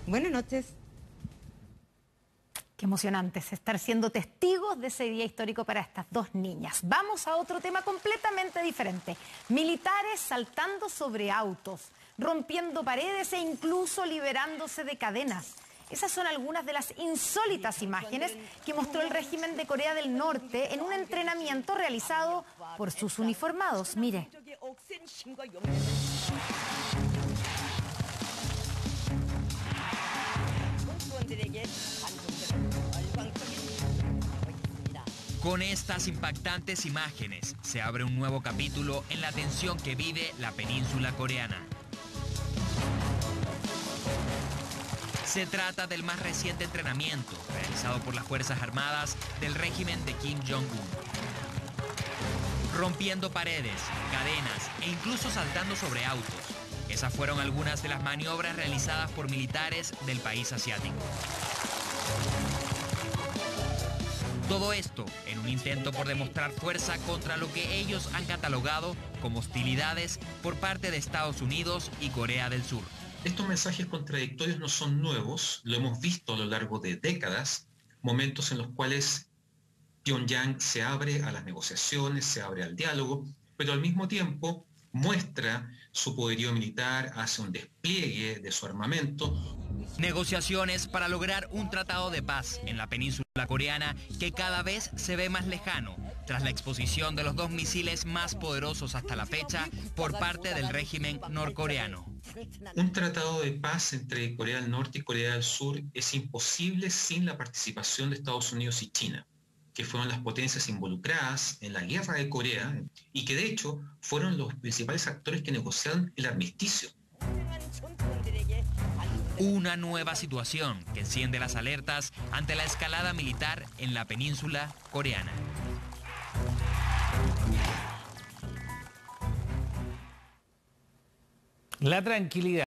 Buenas noches. Qué emocionante es estar siendo testigos de ese día histórico para estas dos niñas. Vamos a otro tema completamente diferente. Militares saltando sobre autos, rompiendo paredes e incluso liberándose de cadenas. Esas son algunas de las insólitas imágenes que mostró el régimen de Corea del Norte en un entrenamiento realizado por sus uniformados. Mire. Con estas impactantes imágenes se abre un nuevo capítulo en la tensión que vive la península coreana. Se trata del más reciente entrenamiento realizado por las Fuerzas Armadas del régimen de Kim Jong-un. Rompiendo paredes, cadenas e incluso saltando sobre autos. Esas fueron algunas de las maniobras realizadas por militares del país asiático. Todo esto en un intento por demostrar fuerza contra lo que ellos han catalogado como hostilidades por parte de Estados Unidos y Corea del Sur. Estos mensajes contradictorios no son nuevos, lo hemos visto a lo largo de décadas, momentos en los cuales Pyongyang se abre a las negociaciones, se abre al diálogo, pero al mismo tiempo muestra su poderío militar, hace un despliegue de su armamento. Negociaciones para lograr un tratado de paz en la península coreana que cada vez se ve más lejano tras la exposición de los dos misiles más poderosos hasta la fecha por parte del régimen norcoreano. Un tratado de paz entre Corea del Norte y Corea del Sur es imposible sin la participación de Estados Unidos y China, que fueron las potencias involucradas en la guerra de Corea y que de hecho fueron los principales actores que negociaron el armisticio. Una nueva situación que enciende las alertas ante la escalada militar en la península coreana. La tranquilidad.